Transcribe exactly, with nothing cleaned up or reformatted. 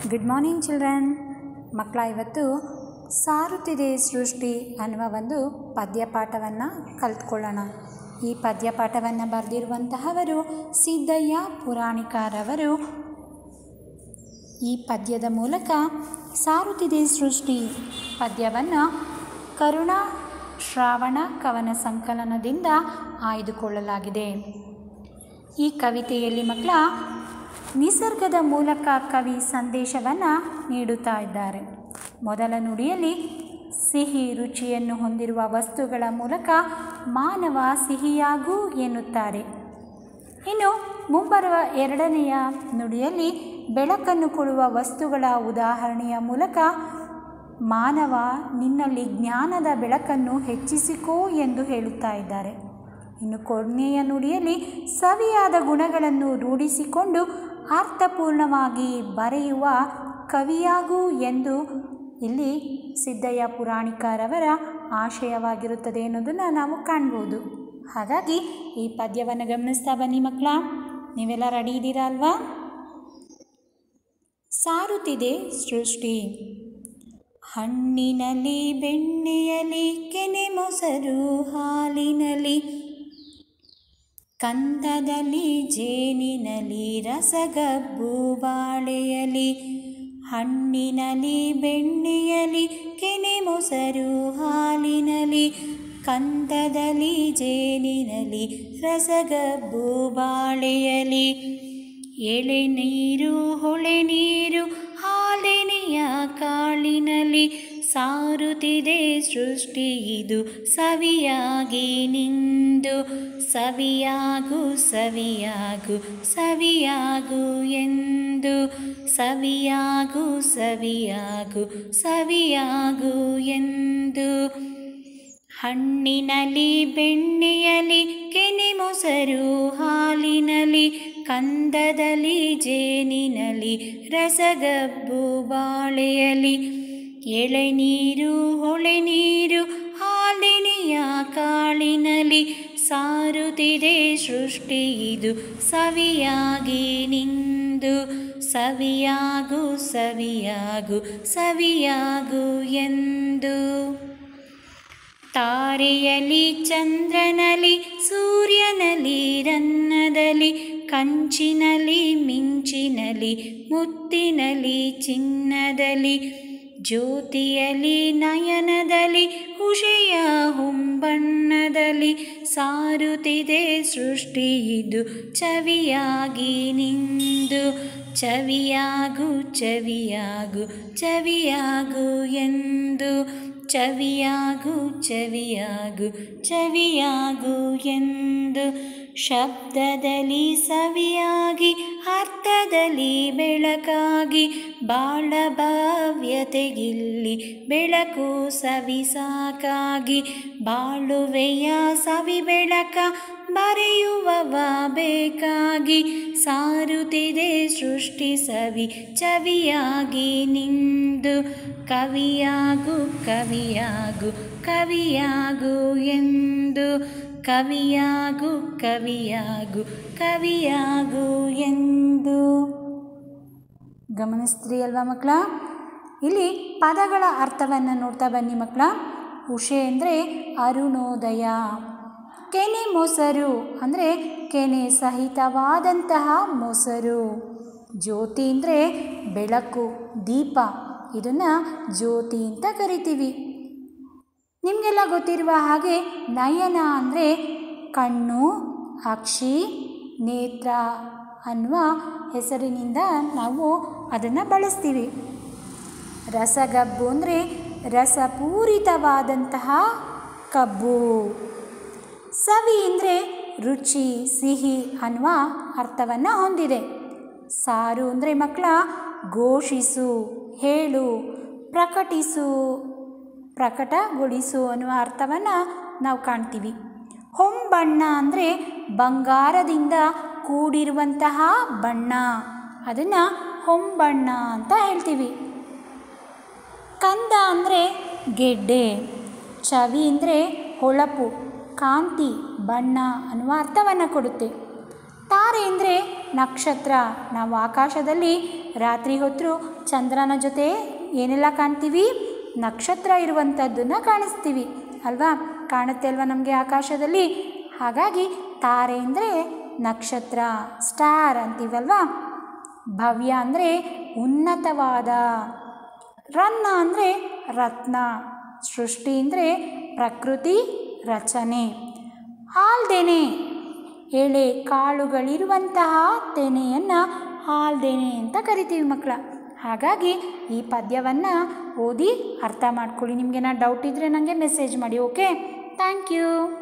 Good morning children. ಮಕ್ಕಳ, ಇವತ್ತು ಸಾರುತ್ತಿದೆ ಸೃಷ್ಟಿ ಅನ್ನುವ ಒಂದು ಪದ್ಯಪಾಠವನ್ನು ಕಲಿತ್ಕೊಳ್ಳೋಣ. ಈ ಪದ್ಯಪಾಠವನ್ನು ಬರೆದಿರುವಂತಹವರು ಸಿದ್ದಯ್ಯ ಪುರಾಣಿಕರವರು. ಈ ಪದ್ಯದ ಮೂಲಕ ಸಾರುತ್ತಿದೆ ಸೃಷ್ಟಿ ಪದ್ಯವನ್ನು ಕರುಣಾ ಶ್ರಾವಣ ಕವನ ಸಂಕಲನದಿಂದ ಆಯ್ದುಕೊಳ್ಳಲಾಗಿದೆ. ಈ ಕವಿತೆಯಲ್ಲಿ ಮಕ್ಕಳ ನಿಸರ್ಗದ ಮೂಲಕ ಕವಿ ಸಂದೇಶವನ್ನು ನೀಡುತ್ತಾ ಇದ್ದಾರೆ. ಮೊದಲ ನುಡಿಯಲ್ಲಿ ಸಿಹಿ ರುಚಿಯನ್ನು ಹೊಂದಿರುವ ವಸ್ತುಗಳ ಮೂಲಕ ಮಾನವ ಸಿಹಿಯಾಗೂ ಎನ್ನುತ್ತಾರೆ. ಇನ್ನು ಮುಂಬರುವ ಎರಡನೆಯ ನುಡಿಯಲ್ಲಿ ಬೆಳಕನ್ನು ಕೊಡುವ ವಸ್ತುಗಳ ಉದಾಹರಣೆಯ ಮೂಲಕ ಮಾನವ ನಿನ್ನಲ್ಲಿ ಜ್ಞಾನದ ಬೆಳಕನ್ನು ಹೆಚ್ಚಿಸಿಕೋ ಎಂದು ಹೇಳುತ್ತಾ ಇದ್ದಾರೆ. ಇನ್ನು ಕೊನೆಯ ನುಡಿಯಲ್ಲಿ ಸವಿಯಾದ ಗುಣಗಳನ್ನು ರೂಢಿಸಿಕೊಂಡು ಅರ್ಥಪೂರ್ಣವಾಗಿ ಬರೆಯುವ ಕವಿಯಾಗು ಎಂದು ಇಲ್ಲಿ ಸಿದ್ದಯ್ಯ ಪುರಾಣಿಕರವರ ಆಶಯವಾಗಿರುತ್ತದೆ ಎನ್ನುವುದನ್ನು ನಾವು ಕಾಣ್ಬೋದು. ಹಾಗಾಗಿ ಈ ಪದ್ಯವನ್ನು ಗಮನಿಸ್ತಾ ಬನ್ನಿ ಮಕ್ಕಳ. ನೀವೆಲ್ಲ ರೆಡಿ ಇದ್ದೀರಾ ಅಲ್ವಾ? ಸಾರುತ್ತಿದೆ ಸೃಷ್ಟಿ. ಹಣ್ಣಿನಲ್ಲಿ, ಬೆಣ್ಣೆಯಲ್ಲಿ, ಕೆನೆ ಮೊಸರು ಹಾಲಿನಲ್ಲಿ, ಕಂದದಲ್ಲಿ, ಜೇನಿನಲ್ಲಿ, ರಸಗಬ್ಬು ಬಾಳೆಯಲ್ಲಿ. ಹಣ್ಣಿನಲ್ಲಿ, ಬೆಣ್ಣೆಯಲ್ಲಿ, ಕೆನೆ ಮೊಸರು ಹಾಲಿನಲ್ಲಿ, ಕಂದದಲ್ಲಿ, ಜೇನಿನಲ್ಲಿ, ರಸಗಬ್ಬು ಬಾಳೆಯಲ್ಲಿ. ಎಳೆನೀರು, ಹೊಳೆ ನೀರು, ಹಾಲೆನೆಯ ಕಾಳಿನಲ್ಲಿ, ಸಾರುತ್ತಿದೆ ಸೃಷ್ಟಿ ಇದು ಸವಿಯಾಗಿ ನಿಂದು. ಸವಿಯಾಗು ಸವಿಯಾಗು ಸವಿಯಾಗು ಎಂದು, ಸವಿಯಾಗು ಸವಿಯಾಗು ಸವಿಯಾಗು ಎಂದು. ಹಣ್ಣಿನಲ್ಲಿ, ಬೆಣ್ಣೆಯಲ್ಲಿ, ಕೆನೆ ಮೊಸರು ಹಾಲಿನಲ್ಲಿ, ಕಂದದಲ್ಲಿ, ಜೇನಿನಲ್ಲಿ, ರಸಗಬ್ಬು ಬಾಳೆಯಲ್ಲಿ. ಎಳೆನೀರು, ಹೊಳೆ ನೀರು, ಹಾಲೆನೆಯ ಕಾಳಿನಲ್ಲಿ, ಸಾರುತ್ತಿದೆ ಸೃಷ್ಟಿ ಇದು ಸವಿಯಾಗಿ ನಿಂದು. ಸವಿಯಾಗು ಸವಿಯಾಗು ಸವಿಯಾಗು ಎಂದು. ತಾರೆಯಲ್ಲಿ, ಚಂದ್ರನಲ್ಲಿ, ಸೂರ್ಯನಲ್ಲಿ, ರನ್ನದಲ್ಲಿ, ಕಂಚಿನಲ್ಲಿ, ಮಿಂಚಿನಲ್ಲಿ, ಮುತ್ತಿನಲ್ಲಿ, ಚಿನ್ನದಲ್ಲಿ, ಜ್ಯೋತಿಯಲ್ಲಿ, ನಯನದಲ್ಲಿ, ಉಷೆಯ ಹೊಂಬಣ್ಣದಲ್ಲಿ, ಸಾರುತ್ತಿದೆ ಸೃಷ್ಟಿ ಇದು ಚವಿಯಾಗಿ ನಿಂದು. ಚವಿಯಾಗು ಚವಿಯಾಗು ಚವಿಯಾಗು ಎಂದು, ಚವಿಯಾಗು ಚವಿಯಾಗು ಚವಿಯಾಗು ಎಂದು. ಶಬ್ದದಲ್ಲಿ ಸವಿಯಾಗಿ, ಅರ್ಥದಲ್ಲಿ ಬೆಳಕಾಗಿ, ಬಾಳ ಭವ್ಯತೆಗಿಲ್ಲಿ ಬೆಳಕು ಸವಿ ಸಾಕಾಗಿ. ಬಾಳುವೆಯ ಸವಿ ಬೆಳಕ ಬರೆಯುವವ ಬೇಕಾಗಿ, ಸಾರುತ್ತಿದೆ ಸೃಷ್ಟಿ ಸವಿ ಚವಿಯಾಗಿ ನಿಂದು. ಕವಿಯಾಗು ಕವಿಯಾಗು ಕವಿಯಾಗು ಎಂದು, ಕವಿಯಾಗು ಕವಿಯಾಗು ಕವಿಯಾಗು ಎಂದು. ಗಮನಿಸ್ತೀರಿ ಅಲ್ವಾ ಮಕ್ಕಳ? ಇಲ್ಲಿ ಪದಗಳ ಅರ್ಥವನ್ನು ನೋಡ್ತಾ ಬನ್ನಿ ಮಕ್ಕಳ. ಉಷೆ ಅಂದರೆ ಅರುಣೋದಯ, ಕೆನೆ ಮೊಸರು ಅಂದರೆ ಕೆನೆ ಸಹಿತವಾದಂತಹ ಮೊಸರು, ಜ್ಯೋತಿ ಅಂದರೆ ಬೆಳಕು, ದೀಪ, ಇದನ್ನು ಜ್ಯೋತಿ ಅಂತ ಕರಿತೀವಿ. ನಿಮಗೆಲ್ಲ ಗೊತ್ತಿರುವ ಹಾಗೆ ನಯನ ಅಂದರೆ ಕಣ್ಣು, ಅಕ್ಷಿ, ನೇತ್ರ ಅನ್ನುವ ಹೆಸರಿನಿಂದ ನಾವು ಅದನ್ನು ಬಳಸ್ತೀವಿ. ರಸಗಬ್ಬು ಅಂದರೆ ರಸಪೂರಿತವಾದಂತಹ ಕಬ್ಬು. ಸವಿ ಅಂದರೆ ರುಚಿ, ಸಿಹಿ ಅನ್ನುವ ಅರ್ಥವನ್ನು ಹೊಂದಿದೆ. ಸಾರು ಅಂದರೆ ಮಕ್ಕಳ ಘೋಷಿಸು, ಹೇಳು, ಪ್ರಕಟಿಸು, ಪ್ರಕಟಗೊಳಿಸು ಅನ್ನುವ ಅರ್ಥವನ್ನು ನಾವು ಕಾಣ್ತೀವಿ. ಹೊಂಬಣ್ಣ ಅಂದರೆ ಬಂಗಾರದಿಂದ ಕೂಡಿರುವಂತಹ ಬಣ್ಣ, ಅದನ್ನು ಹೊಂಬಣ್ಣ ಅಂತ ಹೇಳ್ತೀವಿ. ಕಂದ ಅಂದರೆ ಗೆಡ್ಡೆ, ಚವಿ ಅಂದರೆ ಹೊಳಪು, ಕಾಂತಿ, ಬಣ್ಣ ಅನ್ನುವ ಅರ್ಥವನ್ನು ಕೊಡುತ್ತೆ. ತಾರೆ ಅಂದರೆ ನಕ್ಷತ್ರ. ನಾವು ಆಕಾಶದಲ್ಲಿ ರಾತ್ರಿ ಹೊತ್ತು ಚಂದ್ರನ ಜೊತೆ ಏನೆಲ್ಲ ಕಾಣ್ತೀವಿ? ನಕ್ಷತ್ರ ಇರುವಂಥದ್ದನ್ನು ಕಾಣಿಸ್ತೀವಿ ಅಲ್ವಾ? ಕಾಣುತ್ತೆ ಅಲ್ವಾ ನಮಗೆ ಆಕಾಶದಲ್ಲಿ? ಹಾಗಾಗಿ ತಾರೆ ಅಂದರೆ ನಕ್ಷತ್ರ, ಸ್ಟಾರ್ ಅಂತೀವಲ್ವಾ? ಭವ್ಯ ಅಂದರೆ ಉನ್ನತವಾದ, ರನ್ನ ಅಂದರೆ ರತ್ನ, ಸೃಷ್ಟಿ ಅಂದರೆ ಪ್ರಕೃತಿ ರಚನೆ, ಹಾಲ್ದೆನೆ ಎಳೆ ಕಾಳುಗಳಿರುವಂತಹ ತೆನೆಯನ್ನು ಹಾಲ್ದೆನೆ ಅಂತ ಕರಿತೀವಿ ಮಕ್ಕಳ. ಹಾಗಾಗಿ ಈ ಪದ್ಯವನ್ನು ಓದಿ ಅರ್ಥ ಮಾಡ್ಕೊಳ್ಳಿ. ನಿಮಗೇನಾದ್ರು ಡೌಟ್ ಇದ್ದರೆ ನನಗೆ ಮೆಸೇಜ್ ಮಾಡಿ. Okay, thank you.